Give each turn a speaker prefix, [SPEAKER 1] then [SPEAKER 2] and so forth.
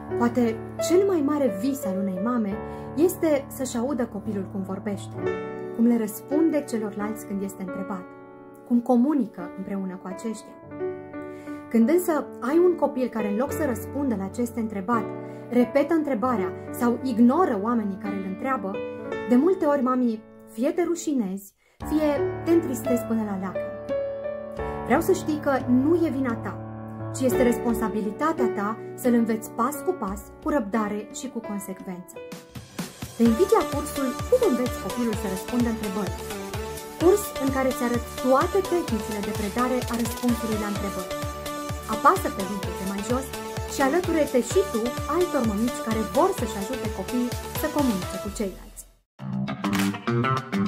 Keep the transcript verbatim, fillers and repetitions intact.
[SPEAKER 1] Poate cel mai mare vis al unei mame este să-și audă copilul cum vorbește, cum le răspunde celorlalți când este întrebat, cum comunică împreună cu aceștia. Când însă ai un copil care, în loc să răspundă la ce este întrebat, repetă întrebarea sau ignoră oamenii care îl întreabă, de multe ori mamii fie te rușinezi, fie te întristezi până la lacrimi. Vreau să știi că nu e vina ta, ci este responsabilitatea ta să-l înveți pas cu pas, cu răbdare și cu consecvență. Te invit la cursul Cum înveți copilul să răspundă întrebări, curs în care îți arăt toate tehnicile de predare a răspunsului la întrebări. Apasă pe linkul de mai jos și alăture-te și tu altor mămici care vor să-și ajute copiii să comunice cu ceilalți.